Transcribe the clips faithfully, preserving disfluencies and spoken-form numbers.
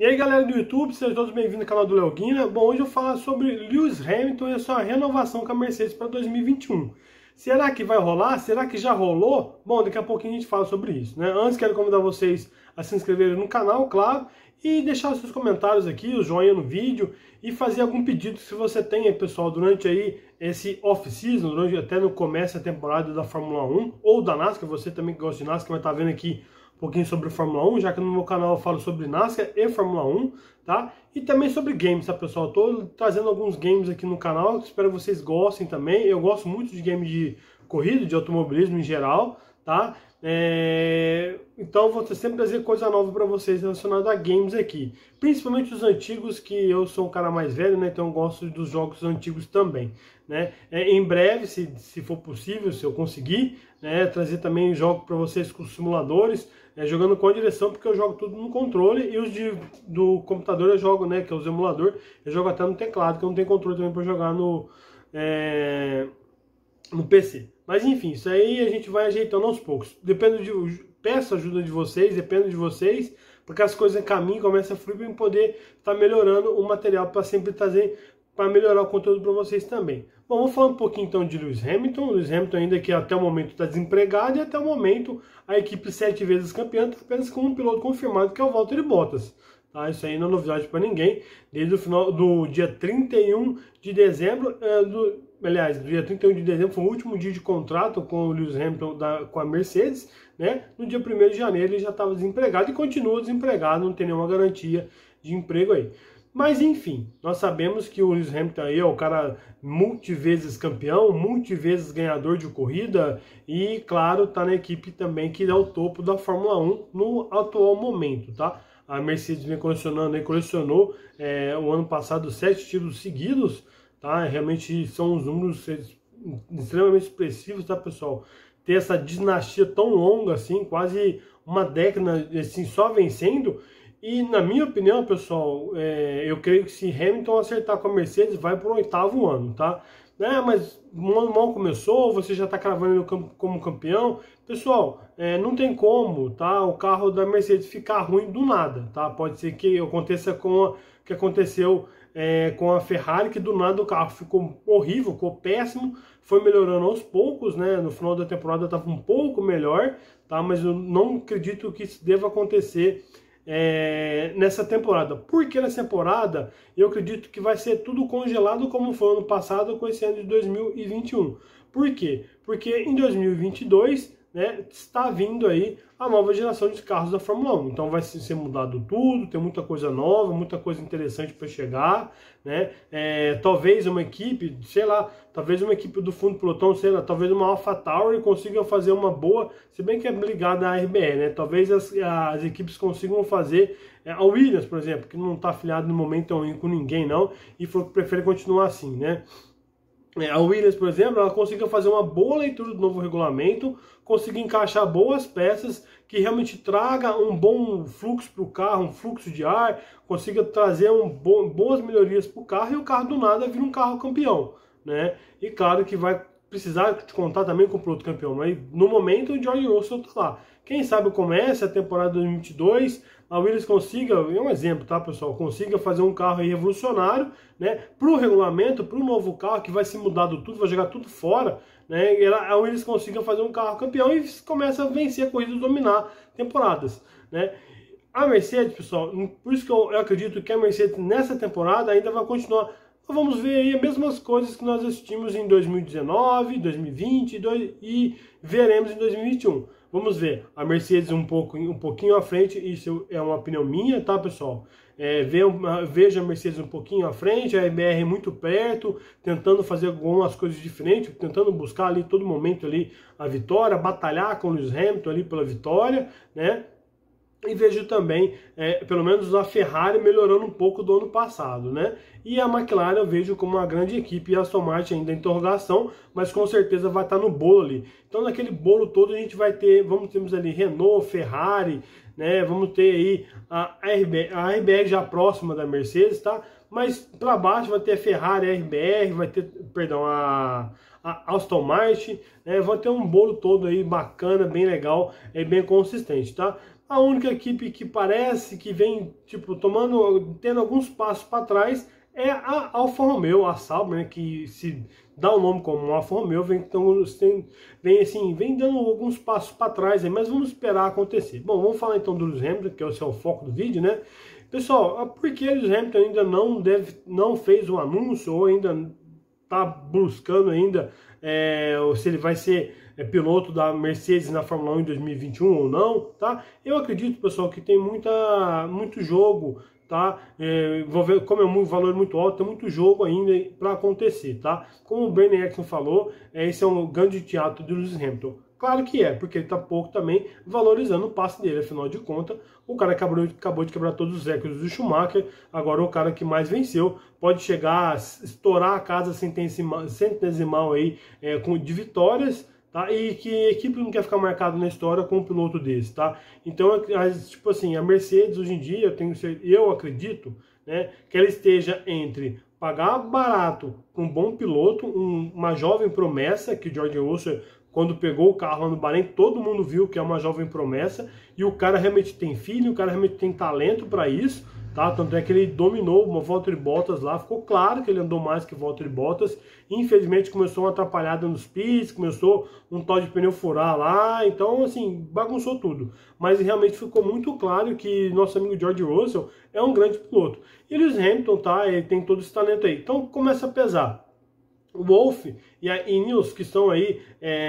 E aí galera do YouTube, sejam todos bem-vindos ao canal do Léo Guina. Bom, hoje eu vou falar sobre Lewis Hamilton e a sua renovação com a Mercedes para dois mil e vinte e um. Será que vai rolar? Será que já rolou? Bom, daqui a pouquinho a gente fala sobre isso, né? Antes quero convidar vocês a se inscreverem no canal, claro, e deixar os seus comentários aqui, o joinha no vídeo e fazer algum pedido se você tem aí, pessoal, durante aí esse off-season, durante até no começo da temporada da Fórmula um ou da NASCAR, você também que gosta de NASCAR vai estar vendo aqui um pouquinho sobre Fórmula um, já que no meu canal eu falo sobre NASCAR e Fórmula um, tá? E também sobre games, tá, pessoal? Eu tô trazendo alguns games aqui no canal, espero que vocês gostem também. Eu gosto muito de games de corrida, de automobilismo em geral, tá? É... Então eu vou sempre trazer coisa nova para vocês relacionada a games aqui, principalmente os antigos, que eu sou um cara mais velho, né? Então eu gosto dos jogos antigos também, né? É, em breve, se, se for possível, se eu conseguir, né, trazer também jogos para vocês com simuladores, é, jogando com a direção, porque eu jogo tudo no controle, e os de, do computador eu jogo, né, que é o emulador, eu jogo até no teclado, que eu não tenho controle também para jogar no, é, no P C. Mas enfim, isso aí a gente vai ajeitando aos poucos. Dependo de, peço ajuda de vocês, dependo de vocês, porque as coisas caminham, começam a fluir para eu poder estar melhorando o material para sempre trazer, para melhorar o conteúdo para vocês também. Bom, vamos falar um pouquinho então de Lewis Hamilton. Lewis Hamilton ainda que até o momento está desempregado, e até o momento a equipe sete vezes campeã está apenas com um piloto confirmado, que é o Valtteri Bottas. Tá? Isso aí não é novidade para ninguém. Desde o final do dia trinta e um de dezembro, é, do, aliás, do dia trinta e um de dezembro foi o último dia de contrato com o Lewis Hamilton da, com a Mercedes, né? No dia primeiro de janeiro ele já estava desempregado e continua desempregado, não tem nenhuma garantia de emprego aí. Mas enfim, nós sabemos que o Lewis Hamilton aí é o cara multivezes campeão, multivezes ganhador de corrida e, claro, tá na equipe também que é o topo da Fórmula um no atual momento, tá? A Mercedes vem colecionando e colecionou é, o ano passado sete títulos seguidos, tá? Realmente são uns números extremamente expressivos, tá, pessoal? Ter essa dinastia tão longa assim, quase uma década assim, só vencendo. E na minha opinião, pessoal, é, eu creio que se Hamilton acertar com a Mercedes, vai para o oitavo ano, tá? É, mas o ano mal começou, você já está cravando ele como campeão. Pessoal, é, não tem como, tá? O carro da Mercedes ficar ruim do nada, tá? Pode ser que aconteça com o que aconteceu é, com a Ferrari, que do nada o carro ficou horrível, ficou péssimo, foi melhorando aos poucos, né? No final da temporada estava um pouco melhor, tá? Mas eu não acredito que isso deva acontecer É, nessa temporada. Porque nessa temporada eu acredito que vai ser tudo congelado como foi ano passado com esse ano de dois mil e vinte e um. Por quê? Porque em dois mil e vinte e dois, né, está vindo aí a nova geração de carros da Fórmula um. Então vai ser mudado tudo, tem muita coisa nova, muita coisa interessante para chegar, né? É, talvez uma equipe, sei lá, talvez uma equipe do fundo do pelotão, sei lá, talvez uma AlphaTauri consiga fazer uma boa, se bem que é ligada à R B R, né? Talvez as, as equipes consigam fazer, é, a Williams, por exemplo, que não está afiliado no momento com ninguém não, e falou que prefere continuar assim, né? A Williams, por exemplo, ela conseguiu fazer uma boa leitura do novo regulamento, conseguir encaixar boas peças que realmente traga um bom fluxo para o carro, um fluxo de ar, consiga trazer um bo boas melhorias para o carro, e o carro do nada vira um carro campeão, né? E claro que vai precisar de contar também com o piloto campeão, mas no momento o George Russell está lá. Quem sabe comece a temporada dois mil e vinte e dois, a Williams consiga, é um exemplo, tá, pessoal, consiga fazer um carro aí revolucionário, né, para o regulamento, para o novo carro, que vai ser mudado tudo, vai jogar tudo fora, né, e a Williams consiga fazer um carro campeão e começa a vencer a corrida e dominar temporadas, né. A Mercedes, pessoal, por isso que eu, eu acredito que a Mercedes nessa temporada ainda vai continuar. Vamos ver aí as mesmas coisas que nós assistimos em dois mil e dezenove, dois mil e vinte e veremos em dois mil e vinte e um. Vamos ver a Mercedes um, pouco, um pouquinho à frente, isso é uma opinião minha, tá, pessoal? É, veja a Mercedes um pouquinho à frente, a R B R muito perto, tentando fazer algumas coisas diferentes, tentando buscar ali todo momento ali a vitória, batalhar com o Lewis Hamilton ali pela vitória, né? E vejo também, é, pelo menos a Ferrari melhorando um pouco do ano passado, né? E a McLaren eu vejo como uma grande equipe, e a Aston Martin ainda em interrogação, mas com certeza vai estar no bolo ali. Então naquele bolo todo a gente vai ter, vamos termos ali Renault, Ferrari, né? Vamos ter aí a R B R, a R B R já próxima da Mercedes, tá? Mas para baixo vai ter a Ferrari, a R B R, vai ter, perdão, a, a Aston Martin, né? Vai ter um bolo todo aí bacana, bem legal e bem consistente, tá? A única equipe que parece que vem, tipo, tomando, tendo alguns passos para trás é a Alfa Romeo, a Sauber, né, que se dá o nome como Alfa Romeo, vem, então, vem, assim, vem dando alguns passos para trás, aí, mas vamos esperar acontecer. Bom, vamos falar então do Lewis Hamilton, que é o seu foco do vídeo, né? Pessoal, por que o Lewis Hamilton ainda não, deve, não fez um anúncio, ou ainda está buscando ainda é, se ele vai ser é, piloto da Mercedes na Fórmula um em dois mil e vinte e um ou não, tá? Eu acredito, pessoal, que tem muita, muito jogo, tá? É, como é um valor muito alto, tem muito jogo ainda para acontecer, tá? Como o Bernie Ecclestone falou, é, esse é um grande teatro do Lewis Hamilton. Claro que é, porque ele está pouco também valorizando o passe dele, afinal de contas, o cara acabou, acabou de quebrar todos os recordes do Schumacher, agora é o cara que mais venceu, pode chegar a estourar a casa centesimal, centesimal aí, é, com, de vitórias, tá? E que a equipe não quer ficar marcado na história com um piloto desse, tá? Então, tipo assim, a Mercedes hoje em dia, eu, tenho, eu acredito, né, que ela esteja entre pagar barato com um bom piloto, um, uma jovem promessa, que o George Russell, quando pegou o carro lá no Bahrein, todo mundo viu que é uma jovem promessa, e o cara realmente tem filho, o cara realmente tem talento para isso, tá? Tanto é que ele dominou uma Valtteri Bottas lá, ficou claro que ele andou mais que Valtteri Bottas, infelizmente começou uma atrapalhada nos pits, começou um tal de pneu furar lá, então assim, bagunçou tudo. Mas realmente ficou muito claro que nosso amigo George Russell é um grande piloto. E Lewis Hamilton, tá? Ele tem todo esse talento aí, então começa a pesar. O Wolff e a Ineos, que estão aí,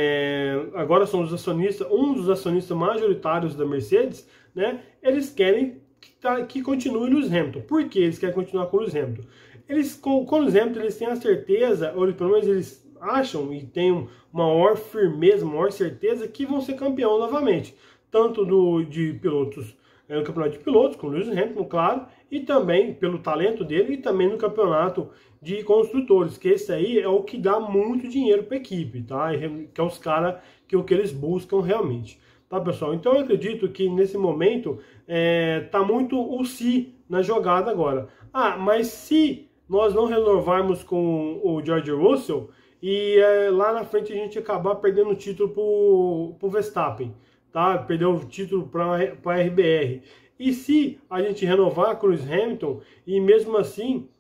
é, agora são os acionistas, um dos acionistas majoritários da Mercedes, né? Eles querem que, tá, que continue o Lewis Hamilton. Por que eles querem continuar com o Lewis Hamilton? Eles, com, com o Lewis Hamilton, eles têm a certeza, ou pelo menos eles acham e têm uma maior firmeza, uma maior certeza que vão ser campeão novamente. Tanto do, de pilotos, é, no campeonato de pilotos, com o Lewis Hamilton, claro, e também pelo talento dele, e também no campeonato de construtores, que esse aí é o que dá muito dinheiro para a equipe, tá? Que é os caras que é o que eles buscam realmente, tá, pessoal? Então eu acredito que nesse momento é, tá muito o se na jogada agora. Ah, mas se nós não renovarmos com o George Russell e é, lá na frente a gente acabar perdendo o título pro, pro Verstappen, tá? Perdeu o título para a R B R. E se a gente renovar com o Lewis Hamilton e mesmo assim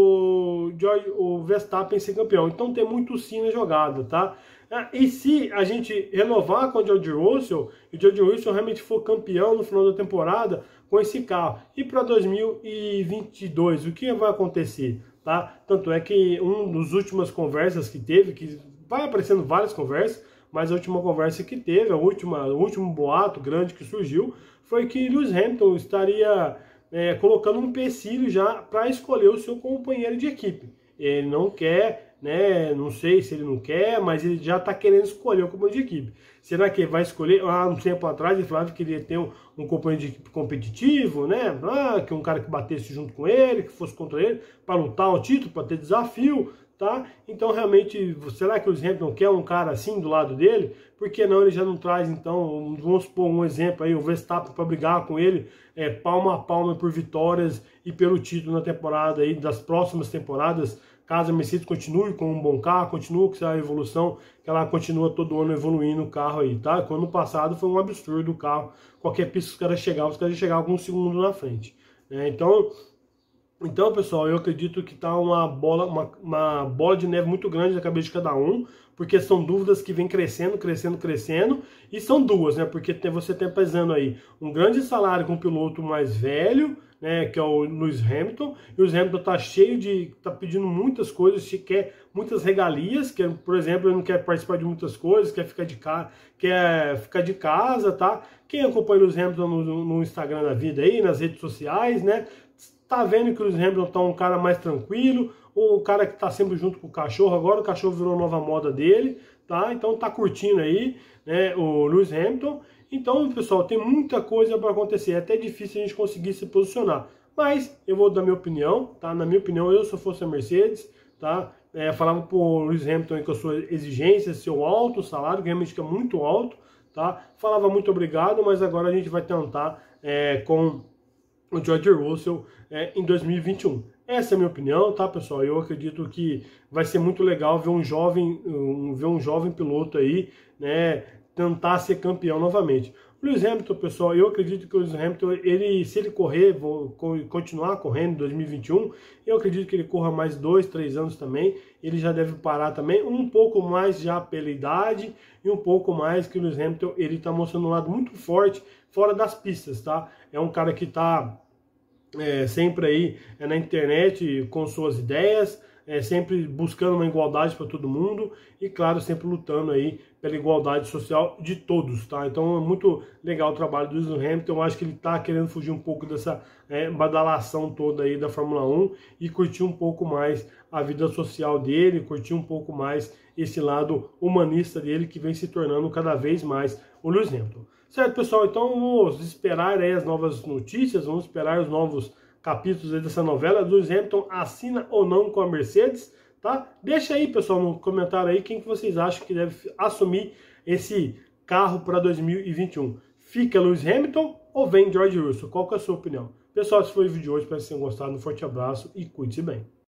o, George, o Verstappen ser campeão? Então tem muito sim na jogada, tá? E se a gente renovar com o George Russell e o George Russell realmente for campeão no final da temporada com esse carro, e para dois mil e vinte e dois, o que vai acontecer? Tá? Tanto é que uma das últimas conversas que teve, que vai aparecendo várias conversas, mas a última conversa que teve, a última, o último boato grande que surgiu, foi que Lewis Hamilton estaria é, colocando um empecilho já para escolher o seu companheiro de equipe. Ele não quer, né? Não sei se ele não quer, mas ele já está querendo escolher o companheiro de equipe. Será que ele vai escolher? Ah, um tempo atrás ele falava que queria ter um, um companheiro de equipe competitivo, né? Ah, que um cara que batesse junto com ele, que fosse contra ele, para lutar um título, para ter desafio. Tá? Então realmente, será que o Hamilton quer um cara assim do lado dele? Por que não ele já não traz, então, vamos supor um exemplo aí, o Verstappen para brigar com ele, é, palma a palma por vitórias e pelo título na temporada aí, das próximas temporadas, caso a Mercedes continue com um bom carro, continue com essa evolução, que ela continua todo ano evoluindo o carro aí, tá? Porque o ano passado foi um absurdo o carro, qualquer pista que os caras chegavam, os caras chegavam alguns segundos na frente, né? Então... Então, pessoal, eu acredito que está uma bola, uma, uma bola de neve muito grande na cabeça de cada um, porque são dúvidas que vêm crescendo, crescendo, crescendo, e são duas, né? Porque tem, você tem pesando aí um grande salário com um piloto mais velho, né? Que é o Lewis Hamilton, e o Lewis Hamilton está cheio de, está pedindo muitas coisas, quer muitas regalias, que, por exemplo, ele não quer participar de muitas coisas, quer ficar de casa, quer ficar de casa, tá? Quem acompanha o Lewis Hamilton no, no Instagram da vida aí, nas redes sociais, né? Tá vendo que o Lewis Hamilton tá um cara mais tranquilo, o cara que tá sempre junto com o cachorro, agora o cachorro virou a nova moda dele, tá? Então tá curtindo aí, né, o Lewis Hamilton. Então, pessoal, tem muita coisa para acontecer, é até difícil a gente conseguir se posicionar. Mas eu vou dar minha opinião, tá? Na minha opinião, eu se eu fosse a Mercedes, tá? É, falava pro Lewis Hamilton que a sua exigência, seu alto salário, que realmente é muito alto, tá? Falava muito obrigado, mas agora a gente vai tentar é, com o George Russell é, em dois mil e vinte e um. Essa é a minha opinião, tá, pessoal? Eu acredito que vai ser muito legal ver um jovem, um, ver um jovem piloto aí, né, tentar ser campeão novamente. O Lewis Hamilton, pessoal, eu acredito que o Lewis Hamilton, ele, se ele correr, vou continuar correndo em dois mil e vinte e um, eu acredito que ele corra mais dois, três anos também. Ele já deve parar também, um pouco mais já pela idade e um pouco mais que o Lewis Hamilton, ele está mostrando um lado muito forte fora das pistas, tá? É um cara que está é, sempre aí é, na internet com suas ideias, É, sempre buscando uma igualdade para todo mundo e, claro, sempre lutando aí pela igualdade social de todos, tá? Então é muito legal o trabalho do Lewis Hamilton. Eu acho que ele está querendo fugir um pouco dessa é, badalação toda aí da Fórmula um e curtir um pouco mais a vida social dele, curtir um pouco mais esse lado humanista dele que vem se tornando cada vez mais o Lewis Hamilton. Certo, pessoal? Então vamos esperar aí as novas notícias, vamos esperar os novos capítulos aí dessa novela. Lewis Hamilton assina ou não com a Mercedes, tá? Deixa aí, pessoal, no comentário aí quem que vocês acham que deve assumir esse carro para dois mil e vinte e um. Fica Lewis Hamilton ou vem George Russell? Qual que é a sua opinião? Pessoal, esse foi o vídeo de hoje, espero que vocês tenham gostado. Um forte abraço e cuide-se bem.